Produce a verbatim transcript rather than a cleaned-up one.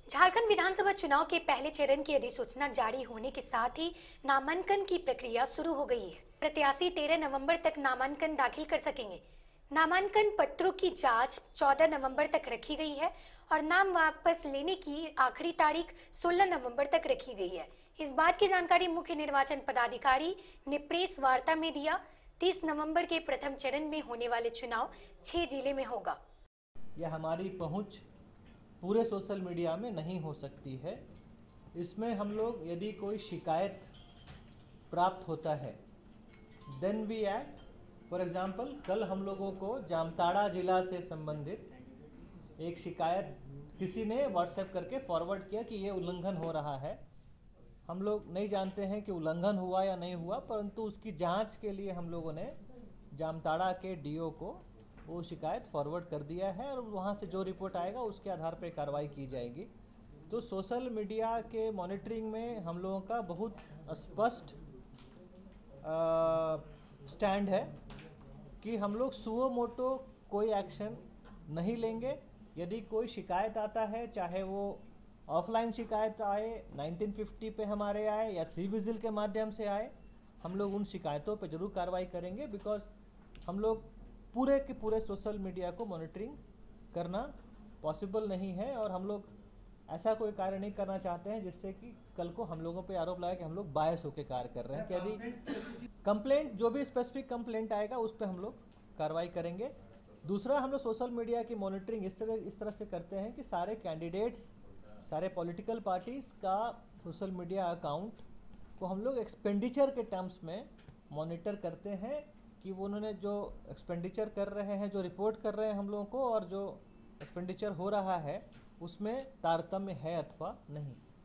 झारखंड विधानसभा चुनाव के पहले चरण की अधिसूचना जारी होने के साथ ही नामांकन की प्रक्रिया शुरू हो गई है। प्रत्याशी तेरह नवंबर तक नामांकन दाखिल कर सकेंगे। नामांकन पत्रों की जांच चौदह नवंबर तक रखी गई है और नाम वापस लेने की आखिरी तारीख सोलह नवंबर तक रखी गई है। इस बात की जानकारी मुख्य निर्वाचन पदाधिकारी ने प्रेस वार्ता में दिया। तीस नवंबर के प्रथम चरण में होने वाले चुनाव छह जिले में होगा। यह हमारी पहुंच पूरे सोशल मीडिया में नहीं हो सकती है। इसमें हम लोग यदि कोई शिकायत प्राप्त होता है then we act. For example कल हम लोगों को जामताड़ा जिला से संबंधित एक शिकायत किसी ने व्हाट्सएप करके फॉरवर्ड किया कि ये उल्लंघन हो रहा है। हम लोग नहीं जानते हैं कि उल्लंघन हुआ या नहीं हुआ, परंतु उसकी जांच के लिए हम लोगों ने जामताड़ा के डीओ को वो शिकायत फॉरवर्ड कर दिया है और वहाँ से जो रिपोर्ट आएगा उसके आधार पर कार्रवाई की जाएगी। तो सोशल मीडिया के मॉनिटरिंग में हम लोगों का बहुत स्पष्ट स्टैंड है कि हम लोग सुओ मोटो कोई एक्शन नहीं लेंगे। यदि कोई शिकायत आता है, चाहे वो ऑफलाइन शिकायत आए, नाइनटीन फिफ्टी पे हमारे आए या सी विजिल के माध्यम से आए, हम लोग उन शिकायतों पे जरूर कार्रवाई करेंगे। बिकॉज हम लोग पूरे के पूरे सोशल मीडिया को मॉनिटरिंग करना पॉसिबल नहीं है और हम लोग ऐसा कोई कार्य नहीं करना चाहते हैं जिससे कि कल को हम लोगों पे आरोप लगाए कि हम लोग बायस होकर कार्य कर रहे हैं। कि यदि कंप्लेंट, जो भी स्पेसिफिक कंप्लेंट आएगा उस पर हम लोग कार्रवाई करेंगे। दूसरा, हम लोग सोशल मीडिया की मॉनिटरिंग इस तरह इस तरह से करते हैं कि सारे कैंडिडेट्स, सारे पॉलिटिकल पार्टीज़ का सोशल मीडिया अकाउंट को हम लोग एक्सपेंडिचर के टर्म्स में मॉनिटर करते हैं कि वो उन्होंने जो एक्सपेंडिचर कर रहे हैं, जो रिपोर्ट कर रहे हैं हम लोगों को, और जो एक्सपेंडिचर हो रहा है उसमें तारतम्य है अथवा नहीं।